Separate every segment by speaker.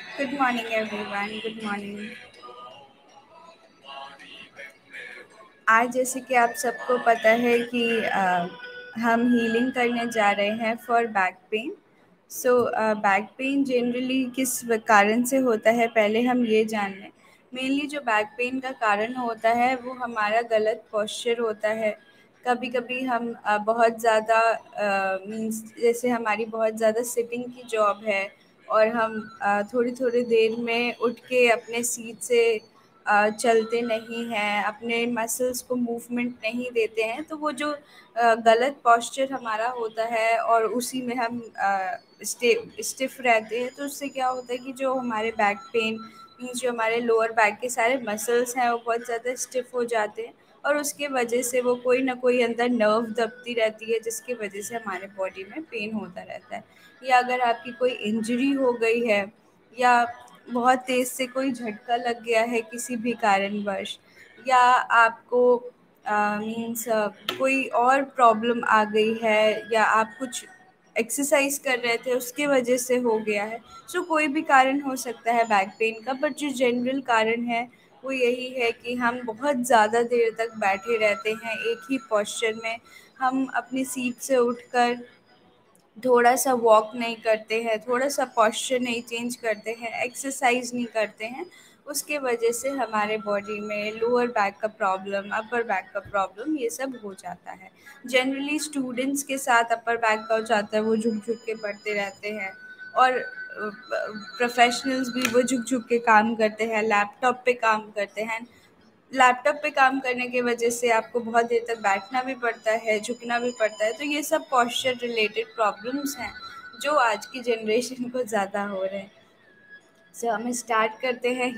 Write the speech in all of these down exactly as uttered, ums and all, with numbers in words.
Speaker 1: Good morning everyone, good morning. आज जैसे कि आप सबको पता है कि अ, हम हीलिंग करने जा रहे हैं for back pain. So back pain generally किस व- कारण से होता है, पहले हम ये जान लें। मेनली जो बैक पेन का कारण होता है वो हमारा गलत पोस्चर होता है। कभी कभी हम अ, बहुत ज़्यादा मीन्स जैसे हमारी बहुत ज़्यादा सिटिंग की जॉब है और हम अ, थोड़ी थोड़ी देर में उठ के अपने सीट से अ, चलते नहीं हैं, अपने मसल्स को मूवमेंट नहीं देते हैं, तो वो जो अ, गलत पोस्चर हमारा होता है और उसी में हम स्टे स्टिफ रहते हैं, तो उससे क्या होता है कि जो हमारे बैक पेन मीन्स जो हमारे लोअर बैक के सारे मसल्स हैं वो बहुत ज़्यादा स्टिफ हो जाते हैं और उसके वजह से वो कोई ना कोई अंदर नर्व दबती रहती है, जिसकी वजह से हमारे बॉडी में पेन होता रहता है। या अगर आपकी कोई इंजरी हो गई है या बहुत तेज़ से कोई झटका लग गया है किसी भी कारणवश, या आपको मीन्स कोई और प्रॉब्लम आ गई है, या आप कुछ एक्सरसाइज कर रहे थे उसके वजह से हो गया है। सो कोई भी कारण हो सकता है बैक पेन का, बट जो जनरल कारण है वो यही है कि हम बहुत ज़्यादा देर तक बैठे रहते हैं एक ही पोस्चर में। हम अपनी सीट से उठकर थोड़ा सा वॉक नहीं करते हैं, थोड़ा सा पोस्चर नहीं चेंज करते हैं, एक्सरसाइज नहीं करते हैं। उसके वजह से हमारे बॉडी में लोअर बैक का प्रॉब्लम, अपर बैक का प्रॉब्लम, ये सब हो जाता है। जनरली स्टूडेंट्स के साथ अपर बैक का हो जाता है, वो झुक झुक के पढ़ते रहते हैं। और प्रोफेशनल्स भी वो झुक झुक के काम करते हैं, लैपटॉप पे काम करते हैं। लैपटॉप पे काम करने की वजह से आपको बहुत देर तक बैठना भी पड़ता है, झुकना भी पड़ता है, तो ये सब पोस्चर रिलेटेड प्रॉब्लम्स हैं जो आज की जनरेशन को ज़्यादा हो रहे हैं। सो so, हम स्टार्ट करते हैं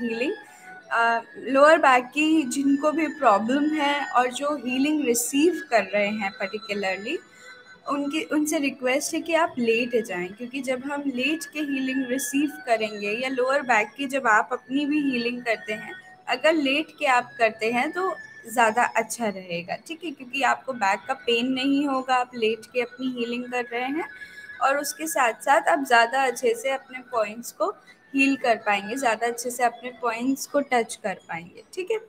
Speaker 1: हीलिंग। लोअर बैक की जिनको भी प्रॉब्लम है और जो हीलिंग रिसीव कर रहे हैं पर्टिकुलरली, उनकी उनसे रिक्वेस्ट है कि आप लेट जाएं, क्योंकि जब हम लेट के हीलिंग रिसीव करेंगे या लोअर बैक की जब आप अपनी भी हीलिंग करते हैं, अगर लेट के आप करते हैं तो ज़्यादा अच्छा रहेगा, ठीक है, क्योंकि आपको बैक का पेन नहीं होगा, आप लेट के अपनी हीलिंग कर रहे हैं। और उसके साथ साथ आप ज़्यादा अच्छे से अपने पॉइंट्स को हील कर पाएंगे, ज़्यादा अच्छे से अपने पॉइंट्स को टच कर पाएंगे, ठीक है।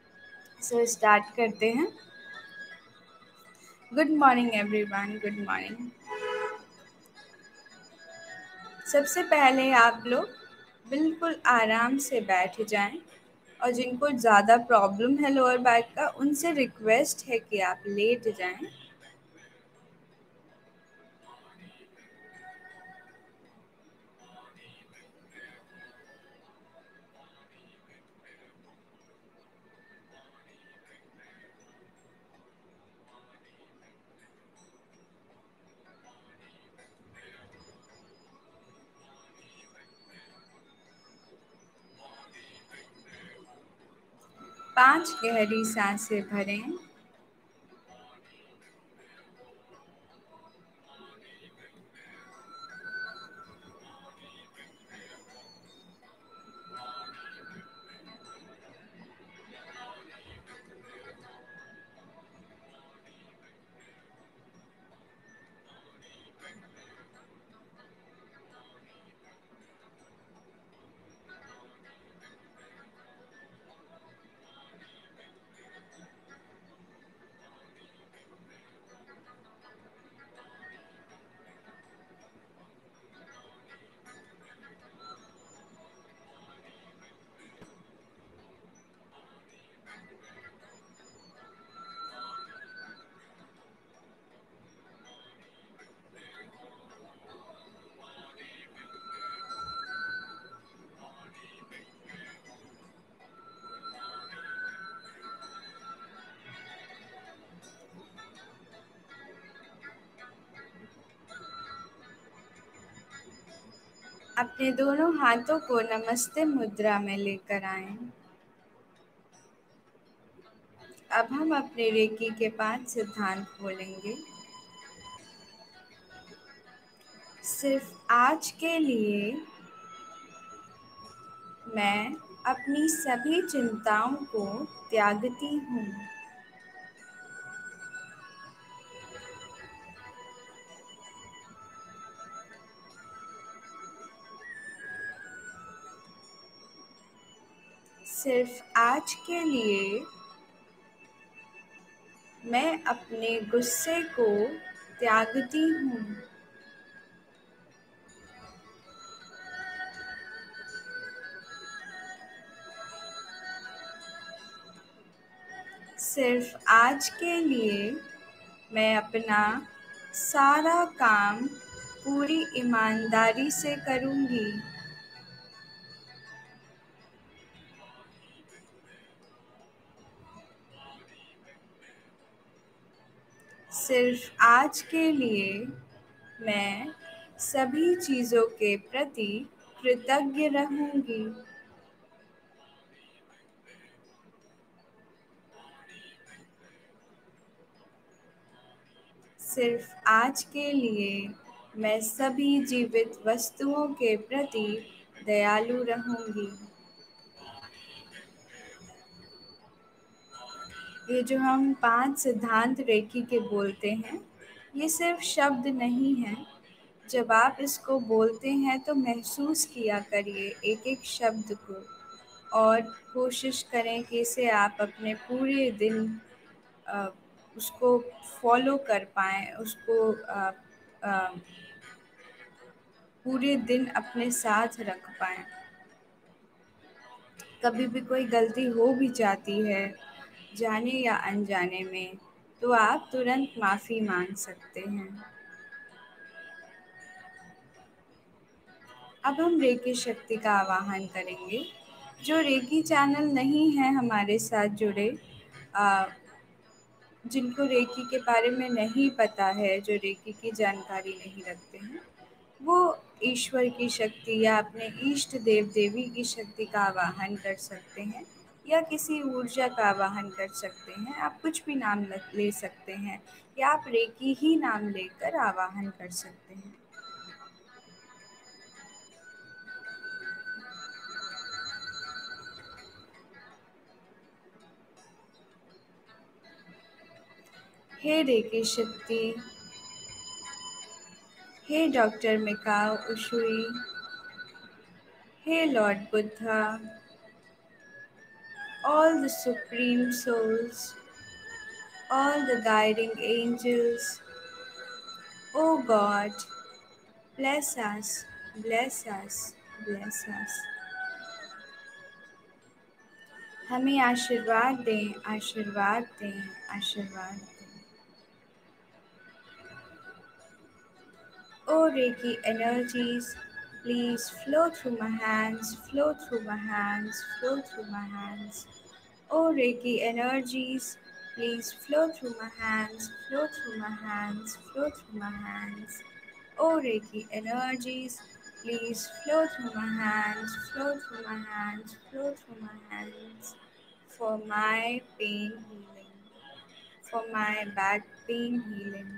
Speaker 1: सो स्टार्ट करते हैं। Good morning everyone, good morning. सबसे पहले आप लोग बिल्कुल आराम से बैठ जाएं, और जिनको ज़्यादा प्रॉब्लम है लोअर बैक का, उनसे रिक्वेस्ट है कि आप लेट जाएं। पांच गहरी सांसें भरें। अपने दोनों हाथों को नमस्ते मुद्रा में लेकर आएं। अब हम अपने रेकी के पांच सिद्धांत बोलेंगे। सिर्फ आज के लिए मैं अपनी सभी चिंताओं को त्यागती हूँ। सिर्फ आज के लिए मैं अपने गुस्से को त्यागती हूँ। सिर्फ आज के लिए मैं अपना सारा काम पूरी ईमानदारी से करूँगी। सिर्फ आज के लिए मैं सभी चीज़ों के प्रति कृतज्ञ रहूँगी। सिर्फ आज के लिए मैं सभी जीवित वस्तुओं के प्रति दयालु रहूँगी। ये जो हम पांच सिद्धांत रेकी के बोलते हैं, ये सिर्फ शब्द नहीं हैं। जब आप इसको बोलते हैं तो महसूस किया करिए एक एक शब्द को, और कोशिश करें कि इसे आप अपने पूरे दिन अ, उसको फॉलो कर पाएँ, उसको अ, अ, पूरे दिन अपने साथ रख पाएँ। कभी भी कोई गलती हो भी जाती है, जाने या अनजाने में, तो आप तुरंत माफ़ी माँग सकते हैं। अब हम रेकी शक्ति का आवाहन करेंगे। जो रेकी चैनल नहीं है हमारे साथ जुड़े, आ, जिनको रेकी के बारे में नहीं पता है, जो रेकी की जानकारी नहीं रखते हैं, वो ईश्वर की शक्ति या अपने इष्ट देव देवी की शक्ति का आवाहन कर सकते हैं, या किसी ऊर्जा का आवाहन कर सकते हैं। आप कुछ भी नाम ले सकते हैं, या आप रेकी ही नाम लेकर आवाहन कर सकते हैं। हे रेकी शक्ति, हे डॉक्टर मिकाओ उशुई, हे lord Buddha, all the supreme souls, all the guiding angels, oh God, bless us, bless us, bless us. हमें आशीर्वाद दें, आशीर्वाद दें, आशीर्वाद दें। Oh Reiki energies, please flow through my hands, flow through my hands, flow through my hands. Oh Reiki energies, please flow through my hands, flow through my hands, flow through my hands. Oh Reiki energies, please flow through my hands, flow through my hands, flow through my hands, for my pain healing, for my back pain healing.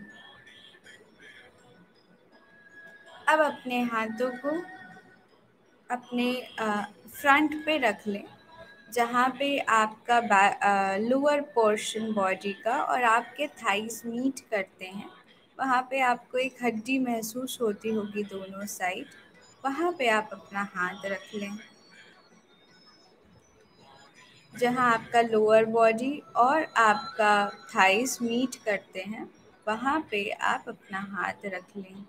Speaker 1: अब अपने हाथों को अपने front पे रख लें, जहाँ पे आपका लोअर पोर्शन बॉडी का और आपके थाइस मीट करते हैं। वहाँ पे आपको एक हड्डी महसूस होती होगी दोनों साइड, वहाँ पे आप अपना हाथ रख लें। जहाँ आपका लोअर बॉडी और आपका थाइस मीट करते हैं, वहाँ पे आप अपना हाथ रख लें।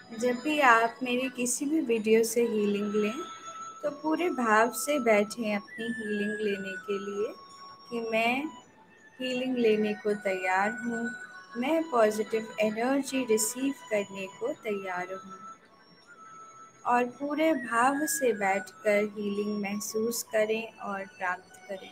Speaker 1: जब भी आप मेरी किसी भी वीडियो से हीलिंग लें, तो पूरे भाव से बैठें अपनी हीलिंग लेने के लिए कि मैं हीलिंग लेने को तैयार हूँ, मैं पॉजिटिव एनर्जी रिसीव करने को तैयार हूँ। और पूरे भाव से बैठकर हीलिंग महसूस करें और प्राप्त करें।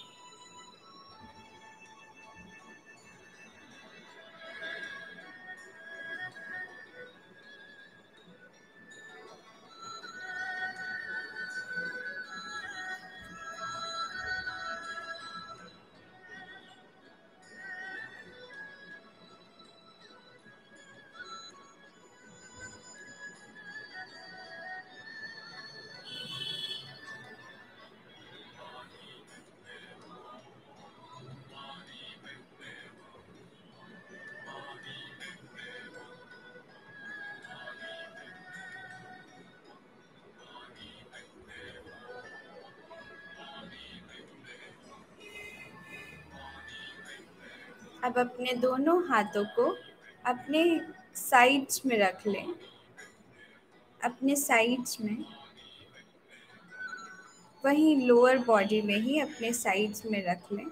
Speaker 1: अब अपने दोनों हाथों को अपने साइड्स में रख लें, अपने साइड्स में, वहीं लोअर बॉडी में ही अपने साइड्स में रख लें।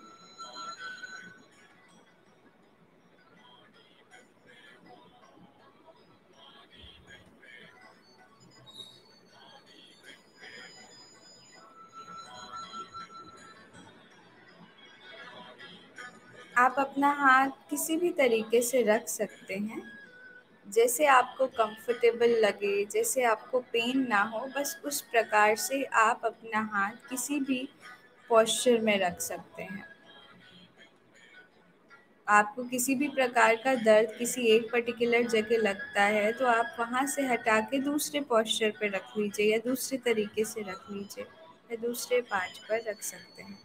Speaker 1: आप अपना हाथ किसी भी तरीके से रख सकते हैं, जैसे आपको कंफर्टेबल लगे, जैसे आपको पेन ना हो, बस उस प्रकार से आप अपना हाथ किसी भी पोस्चर में रख सकते हैं। आपको किसी भी प्रकार का दर्द किसी एक पर्टिकुलर जगह लगता है, तो आप वहाँ से हटा के दूसरे पोस्चर पे रख लीजिए, या दूसरे तरीके से रख लीजिए, या दूसरे पार्ट पर रख सकते हैं।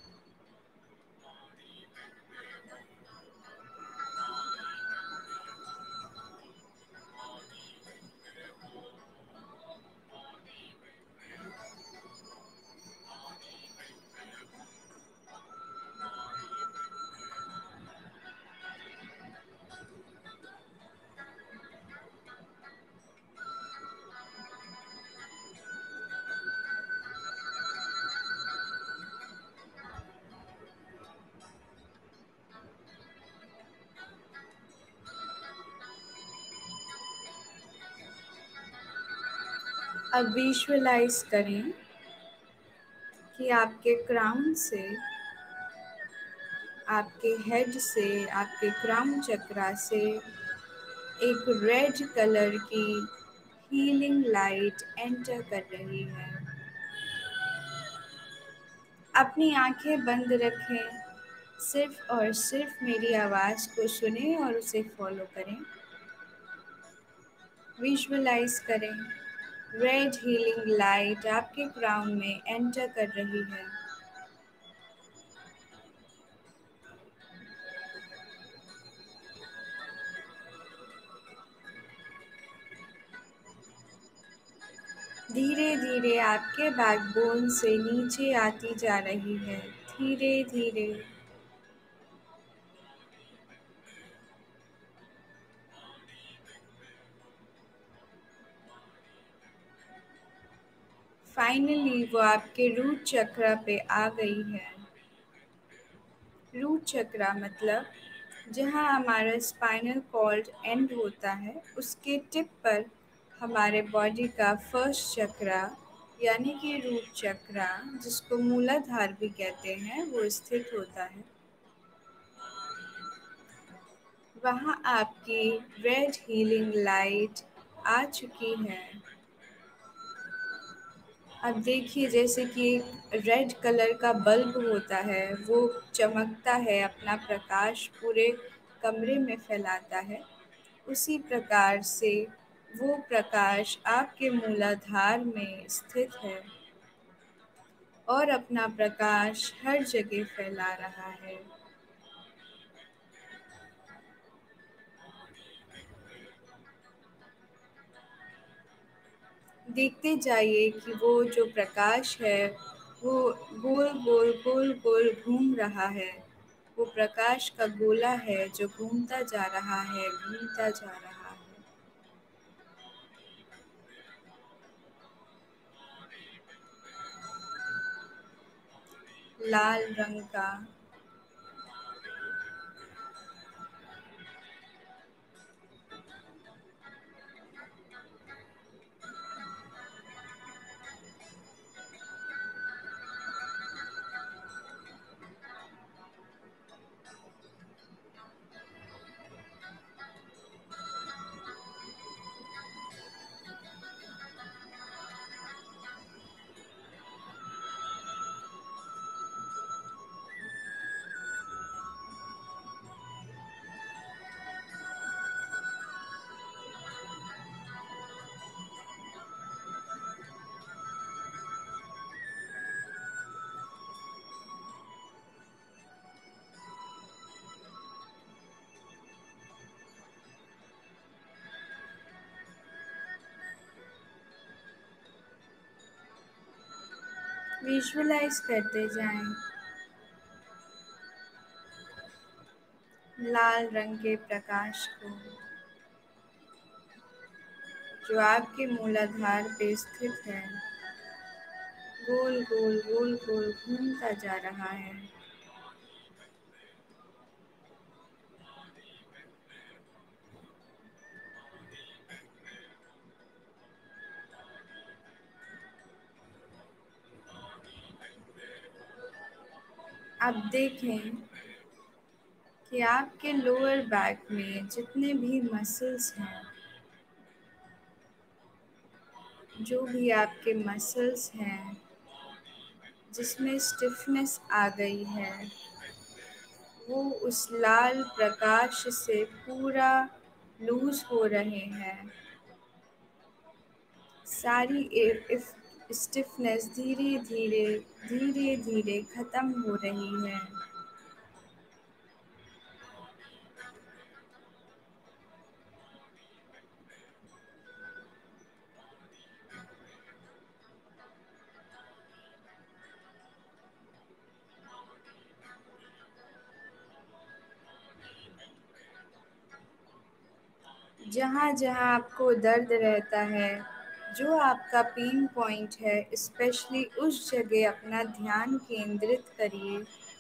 Speaker 1: अब विजुअलाइज करें कि आपके क्राउन से, आपके हेड से, आपके क्राउन चक्रा से एक रेड कलर की हीलिंग लाइट एंटर कर रही है। अपनी आंखें बंद रखें, सिर्फ और सिर्फ मेरी आवाज़ को सुनें और उसे फॉलो करें। विजुअलाइज करें, रेड हीलिंग लाइट आपके क्राउन में एंटर कर रही है। धीरे धीरे आपके बैकबोन से नीचे आती जा रही है, धीरे धीरे। फाइनली वो आपके रूट चक्र पे आ गई है। रूट चक्र मतलब जहाँ हमारा स्पाइनल कॉर्ड एंड होता है, उसके टिप पर हमारे बॉडी का फर्स्ट चक्र यानी कि रूट चक्र, जिसको मूलाधार भी कहते हैं, वो स्थित होता है। वहाँ आपकी रेड हीलिंग लाइट आ चुकी है। अब देखिए, जैसे कि एक रेड कलर का बल्ब होता है, वो चमकता है, अपना प्रकाश पूरे कमरे में फैलाता है, उसी प्रकार से वो प्रकाश आपके मूलाधार में स्थित है और अपना प्रकाश हर जगह फैला रहा है। देखते जाइए कि वो जो प्रकाश है, वो गोल गोल गोल गोल घूम रहा है। वो प्रकाश का गोला है जो घूमता जा रहा है, घूमता जा रहा है। लाल रंग का। विजुअलाइज करते जाएं लाल रंग के प्रकाश को, जो आपके मूलाधार पे स्थित है, गोल गोल गोल गोल घूमता जा रहा है। अब देखें कि आपके लोअर बैक में जितने भी मसल्स हैं, जो भी आपके मसल्स हैं जिसमें स्टिफनेस आ गई है, वो उस लाल प्रकाश से पूरा लूज हो रहे हैं। सारी स्टिफनेस धीरे धीरे धीरे धीरे खत्म हो रही है। जहाँ जहाँ आपको दर्द रहता है, जो आपका पेन पॉइंट है, स्पेशली उस जगह अपना ध्यान केंद्रित करिए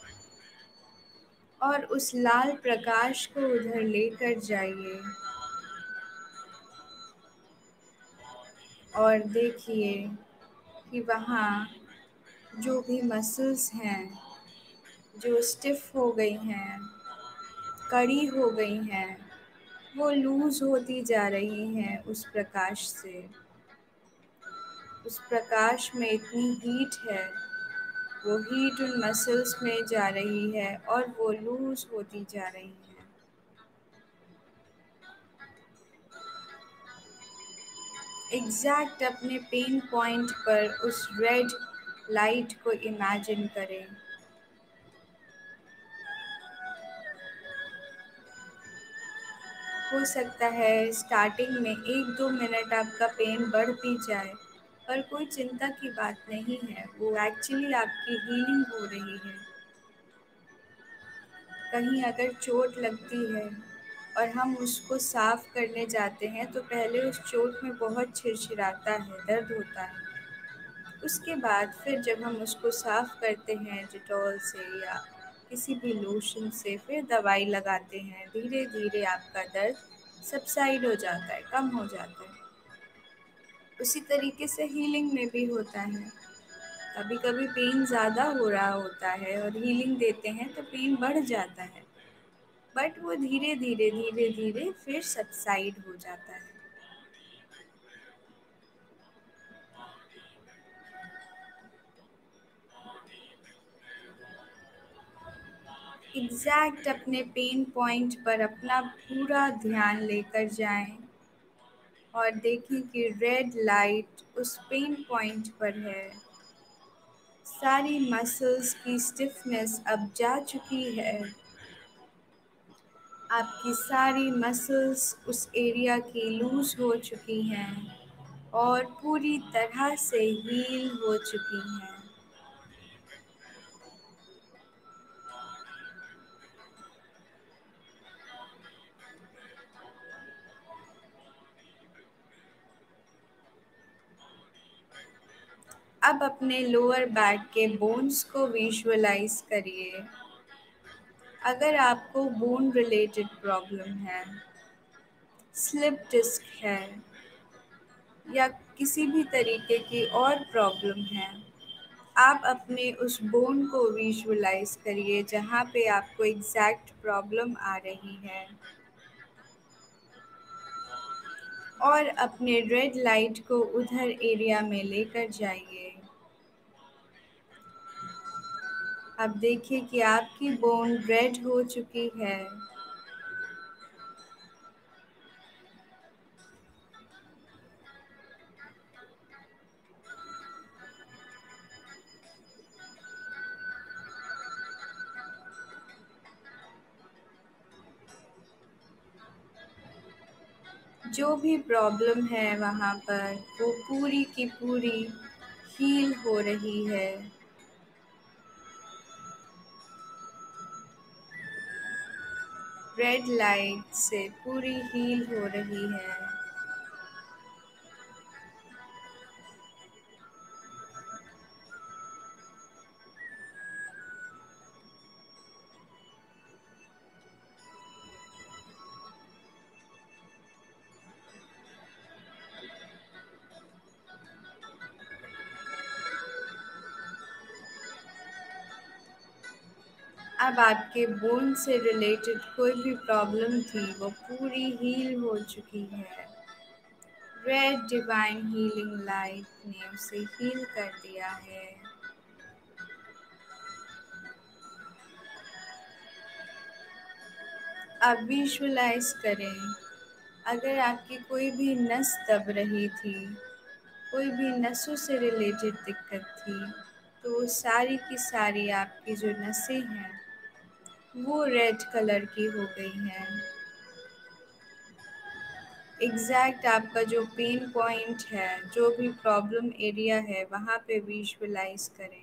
Speaker 1: और उस लाल प्रकाश को उधर लेकर जाइए और देखिए कि वहाँ जो भी मसल्स हैं जो स्टिफ हो गई हैं, कड़ी हो गई हैं, वो लूज़ होती जा रही हैं उस प्रकाश से। उस प्रकाश में इतनी हीट है, वो हीट उन मसल्स में जा रही है और वो लूज़ होती जा रही है। एग्जैक्ट अपने पेन पॉइंट पर उस रेड लाइट को इमेजिन करें। हो सकता है स्टार्टिंग में एक दो मिनट आपका पेन बढ़ भी जाए, पर कोई चिंता की बात नहीं है, वो एक्चुअली आपकी हीलिंग हो रही है। कहीं अगर चोट लगती है और हम उसको साफ़ करने जाते हैं तो पहले उस चोट में बहुत छिरछिराता है, दर्द होता है। उसके बाद फिर जब हम उसको साफ़ करते हैं डिटॉल से या किसी भी लोशन से, फिर दवाई लगाते हैं, धीरे धीरे आपका दर्द सबसाइड हो जाता है, कम हो जाता है। उसी तरीके से हीलिंग में भी होता है। कभी कभी पेन ज़्यादा हो रहा होता है और हीलिंग देते हैं तो पेन बढ़ जाता है, बट वो धीरे धीरे धीरे धीरे फिर सबसाइड हो जाता है। एग्जैक्ट अपने पेन पॉइंट पर अपना पूरा ध्यान लेकर जाएं और देखें कि रेड लाइट उस पेन पॉइंट पर है। सारी मसल्स की स्टिफनेस अब जा चुकी है। आपकी सारी मसल्स उस एरिया की लूज हो चुकी हैं और पूरी तरह से हील हो चुकी हैं। अब अपने लोअर बैक के बोन्स को विजुअलाइज करिए। अगर आपको बोन रिलेटेड प्रॉब्लम है, स्लिप डिस्क है या किसी भी तरीके की और प्रॉब्लम है, आप अपने उस बोन को विजुअलाइज करिए जहाँ पे आपको एग्जैक्ट प्रॉब्लम आ रही है और अपने रेड लाइट को उधर एरिया में लेकर जाइए। अब देखिए कि आपकी बोन रेड हो चुकी है। जो भी प्रॉब्लम है वहाँ पर वो पूरी की पूरी हील हो रही है। रेड लाइट से पूरी हील हो रही है। अब आपके बोन से रिलेटेड कोई भी प्रॉब्लम थी वो पूरी हील हो चुकी है। रेड डिवाइन हीलिंग लाइट ने उसे हील कर दिया है। अब विजुअलाइज करें, अगर आपकी कोई भी नस दब रही थी, कोई भी नसों से रिलेटेड दिक्कत थी, तो वो सारी की सारी आपकी जो नसें हैं वो रेड कलर की हो गई हैं। एग्जैक्ट आपका जो पेन पॉइंट है, जो भी प्रॉब्लम एरिया है, वहाँ पे विजुअलाइज करें।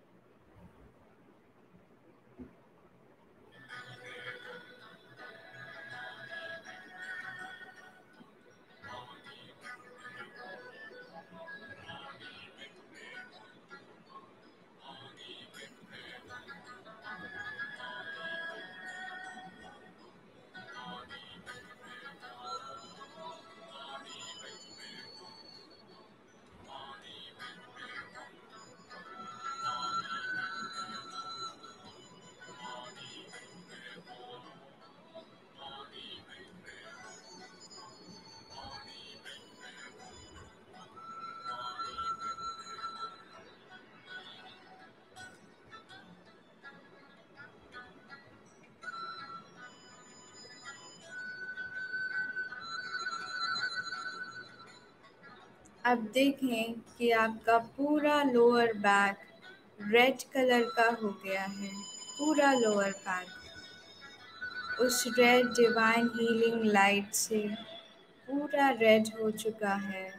Speaker 1: अब देखें कि आपका पूरा लोअर बैक रेड कलर का हो गया है। पूरा लोअर बैक उस रेड डिवाइन हीलिंग लाइट से पूरा रेड हो चुका है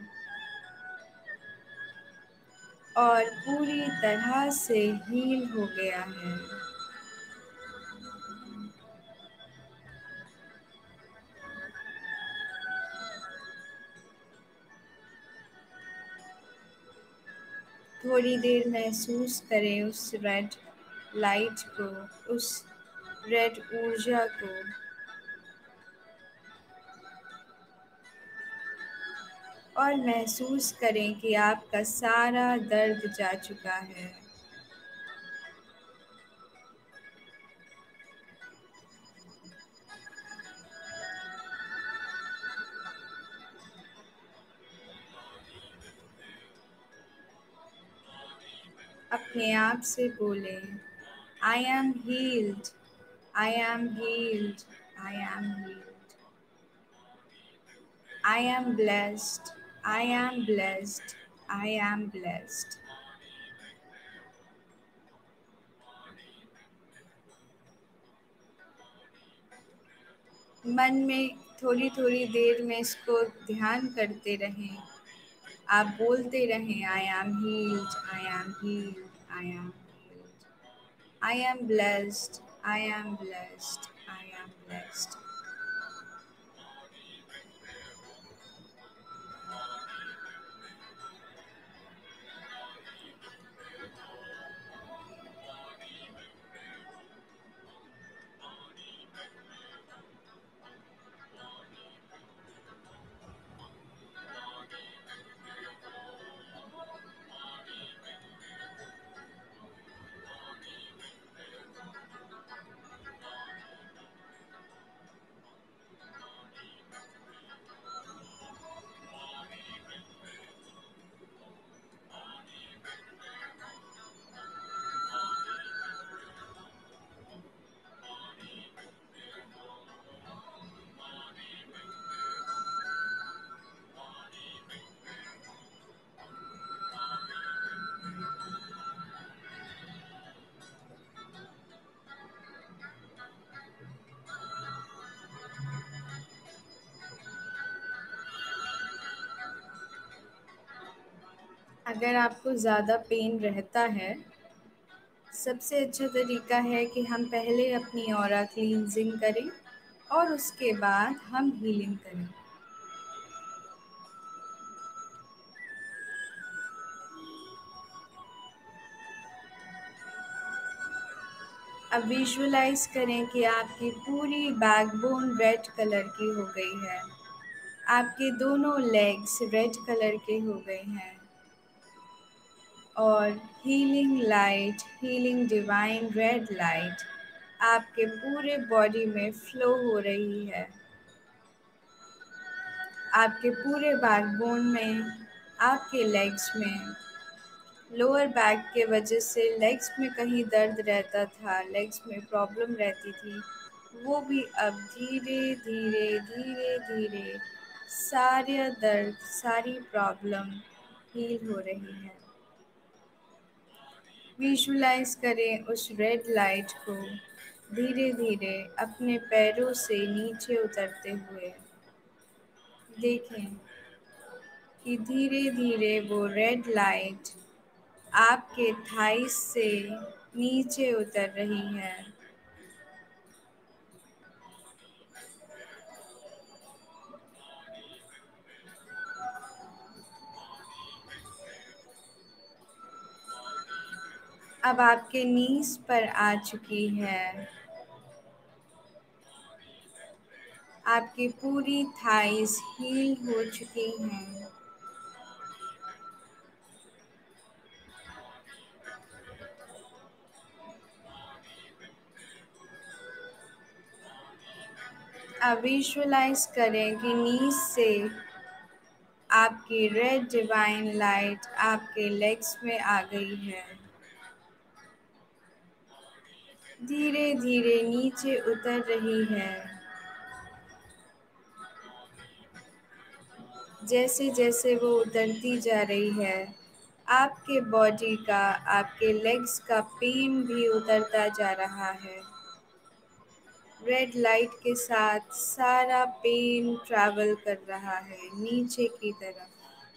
Speaker 1: और पूरी तरह से हील हो गया है। थोड़ी देर महसूस करें उस रेड लाइट को, उस रेड ऊर्जा को। और महसूस करें कि आपका सारा दर्द जा चुका है। अपने आप से बोलें, I am healed, I am healed, I am healed, I am blessed, I am blessed, I am blessed. मन में थोड़ी थोड़ी देर में इसको ध्यान करते रहें। आप बोलते रहें, I am healed, I am healed, I am healed, I am blessed, I am blessed, I am blessed. अगर आपको ज़्यादा पेन रहता है, सबसे अच्छा तरीका है कि हम पहले अपनी ऑरा क्लींजिंग करें और उसके बाद हम हीलिंग करें। अब विजुअलाइज करें कि आपकी पूरी बैकबोन रेड कलर की हो गई है। आपके दोनों लेग्स रेड कलर के हो गए हैं और healing light, healing divine red light आपके पूरे बॉडी में फ्लो हो रही है। आपके पूरे बैकबोन में, आपके लेग्स में, लोअर बैक के वजह से लेग्स में कहीं दर्द रहता था, लेग्स में प्रॉब्लम रहती थी, वो भी अब धीरे धीरे धीरे धीरे सारे दर्द, सारी प्रॉब्लम हील हो रही है। विजुलाइज करें उस रेड लाइट को धीरे धीरे अपने पैरों से नीचे उतरते हुए। देखें कि धीरे धीरे वो रेड लाइट आपके थाइस से नीचे उतर रही है। अब आपके नीज पर आ चुकी है। आपकी पूरी थाइस हील हो चुकी हैं। अब विजुअलाइज करें कि नीज से आपकी रेड डिवाइन लाइट आपके लेग्स में आ गई है। धीरे धीरे नीचे उतर रही है। जैसे जैसे वो उतरती जा रही है, आपके बॉडी का, आपके लेग्स का पेन भी उतरता जा रहा है। रेड लाइट के साथ सारा पेन ट्रैवल कर रहा है नीचे की तरफ।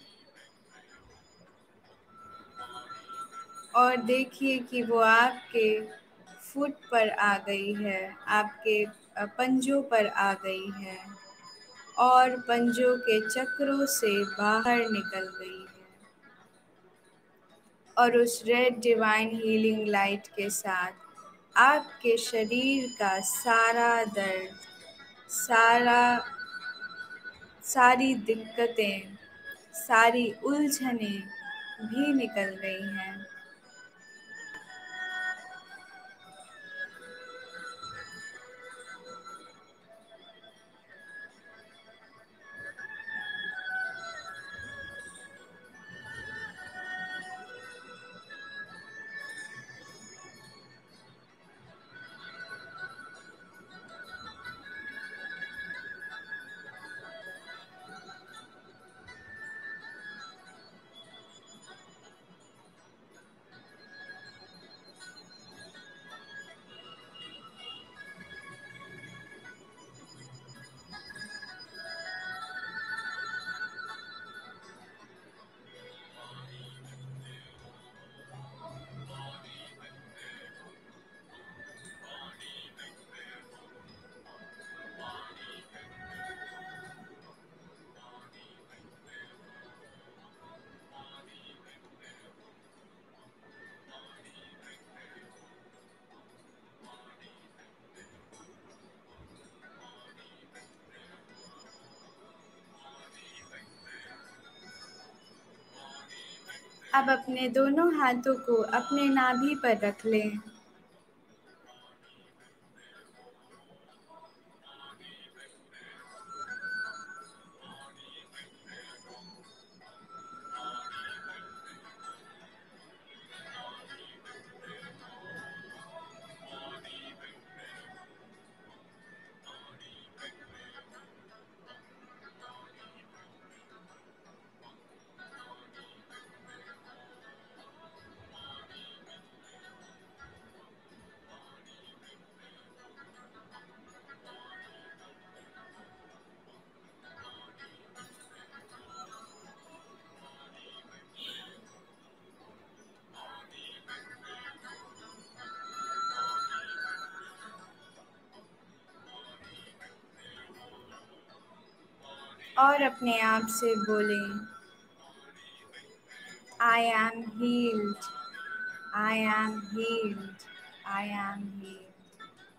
Speaker 1: और देखिए कि वो आपके फुट पर आ गई है, आपके अ, पंजों पर आ गई है और पंजों के चक्रों से बाहर निकल गई है। और उस रेड डिवाइन हीलिंग लाइट के साथ आपके शरीर का सारा दर्द, सारा सारी दिक्कतें, सारी उलझनें भी निकल गई हैं। अब अपने दोनों हाथों को अपने नाभि पर रख लें। और अपने आप से बोलें, I am healed, I am healed, I am healed.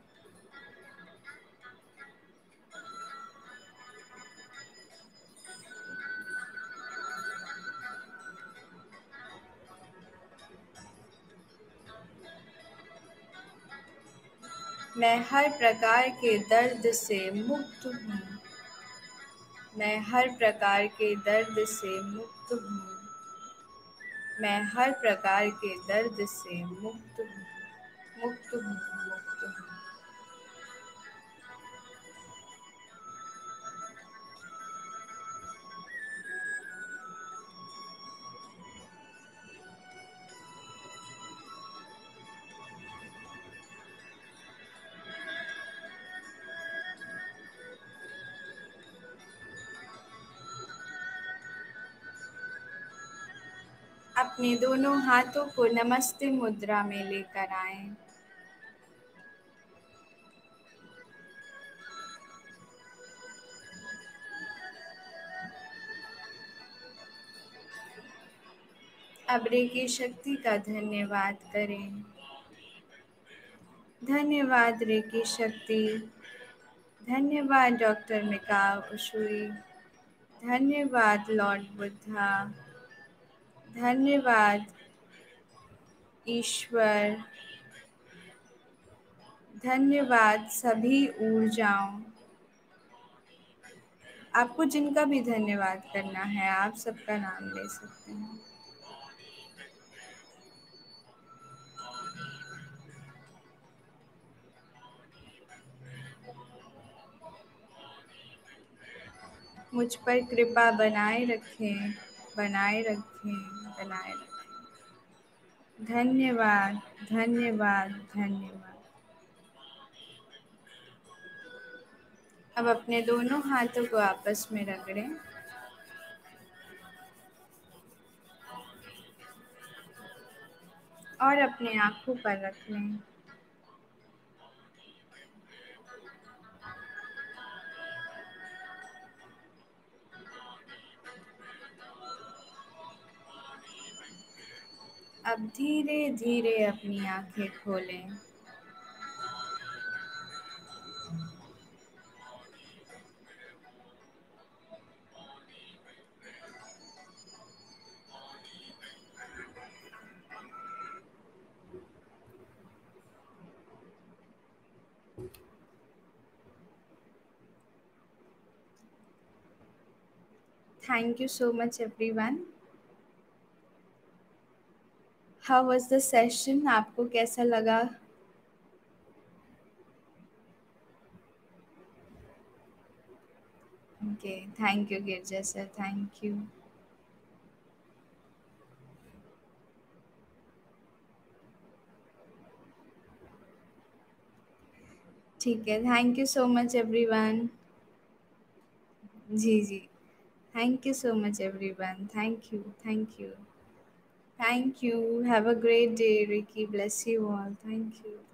Speaker 1: मैं हर प्रकार के दर्द से मुक्त हूँ, मैं हर प्रकार के दर्द से मुक्त हूँ, मैं हर प्रकार के दर्द से मुक्त हूँ, मुक्त हूँ, मुक्त हूँ। अपने दोनों हाथों को नमस्ते मुद्रा में लेकर आएं। अब रेकी शक्ति का धन्यवाद करें। धन्यवाद रेकी शक्ति, धन्यवाद डॉक्टर मिकाओ उशुई, धन्यवाद लॉर्ड बुद्धा, धन्यवाद ईश्वर, धन्यवाद सभी ऊर्जाओं। आपको जिनका भी धन्यवाद करना है आप सबका नाम ले सकते हैं। मुझ पर कृपा बनाए रखें, बनाए रखें, बनाए रखें। धन्यवाद, धन्यवाद, धन्यवाद। अब अपने दोनों हाथों को आपस में रगड़ें। और अपने आँखों पर रख लें। अब धीरे धीरे अपनी आँखें खोलें। Thank you so much everyone. How was the session? आपको कैसा लगा? Okay, thank you Girja sir, thank you. ठीक है, thank you so much everyone. जी जी, thank you so much everyone, thank you, thank you, thank you, have a great day, reiki, bless you all, thank you.